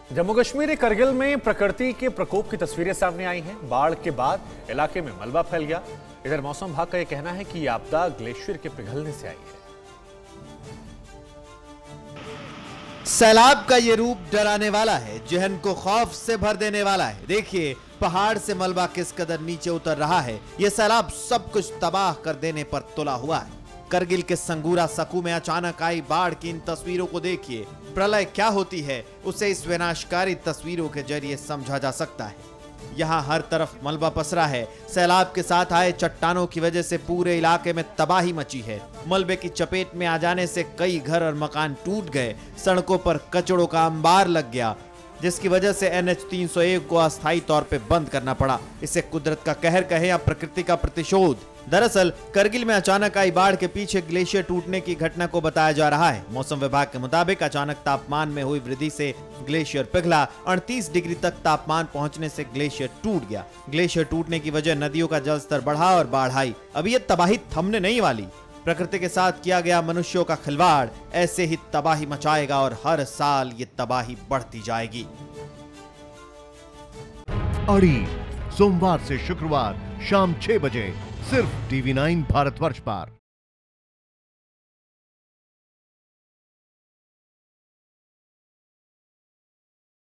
जम्मू कश्मीर के करगिल में प्रकृति के प्रकोप की तस्वीरें सामने आई हैं। बाढ़ के बाद इलाके में मलबा फैल गया। इधर मौसम विभाग का यह कहना है कि यह आपदा ग्लेशियर के पिघलने से आई है। सैलाब का ये रूप डराने वाला है, जहन को खौफ से भर देने वाला है। देखिए पहाड़ से मलबा किस कदर नीचे उतर रहा है। ये सैलाब सब कुछ तबाह कर देने पर तुला हुआ है। करगिल के संगूरा सकू में अचानक आई बाढ़ की इन तस्वीरों को देखिए। प्रलय क्या होती है उसे इस विनाशकारी तस्वीरों के जरिए समझा जा सकता है। यहाँ हर तरफ मलबा पसरा है। सैलाब के साथ आए चट्टानों की वजह से पूरे इलाके में तबाही मची है। मलबे की चपेट में आ जाने से कई घर और मकान टूट गए। सड़कों पर कचड़ों का अंबार लग गया, जिसकी वजह से NH 301 को अस्थायी तौर पे बंद करना पड़ा। इसे कुदरत का कहर कहे या प्रकृति का प्रतिशोध। दरअसल करगिल में अचानक आई बाढ़ के पीछे ग्लेशियर टूटने की घटना को बताया जा रहा है। मौसम विभाग के मुताबिक अचानक तापमान में हुई वृद्धि से ग्लेशियर पिघला। 38 डिग्री तक तापमान पहुंचने से ग्लेशियर टूट गया। ग्लेशियर टूटने की वजह नदियों का जलस्तर बढ़ा और बाढ़ आई। अब ये तबाही थमने नहीं वाली। प्रकृति के साथ किया गया मनुष्यों का खिलवाड़ ऐसे ही तबाही मचाएगा और हर साल ये तबाही बढ़ती जाएगी। अड़ी सोमवार से शुक्रवार शाम 6 बजे सिर्फ TV9 भारतवर्ष पर।